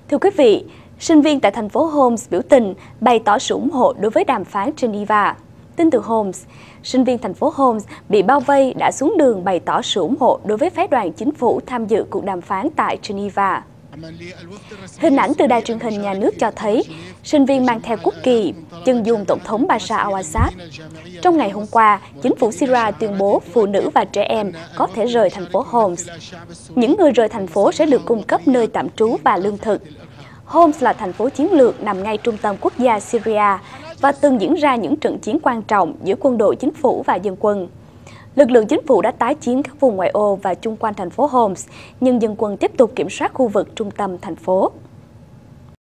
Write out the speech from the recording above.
Thưa quý vị, sinh viên tại thành phố Homs biểu tình bày tỏ sự ủng hộ đối với đàm phán Geneva. Tin từ Homs, sinh viên thành phố Homs bị bao vây đã xuống đường bày tỏ sự ủng hộ đối với phái đoàn chính phủ tham dự cuộc đàm phán tại Geneva. Hình ảnh từ đài truyền hình nhà nước cho thấy sinh viên mang theo quốc kỳ chân dung Tổng thống Bashar al-Assad. Trong ngày hôm qua, chính phủ Syria tuyên bố phụ nữ và trẻ em có thể rời thành phố Homs. Những người rời thành phố sẽ được cung cấp nơi tạm trú và lương thực. Homs là thành phố chiến lược nằm ngay trung tâm quốc gia Syria và từng diễn ra những trận chiến quan trọng giữa quân đội chính phủ và dân quân. Lực lượng chính phủ đã tái chiếm các vùng ngoại ô và chung quanh thành phố Homs, nhưng dân quân tiếp tục kiểm soát khu vực trung tâm thành phố.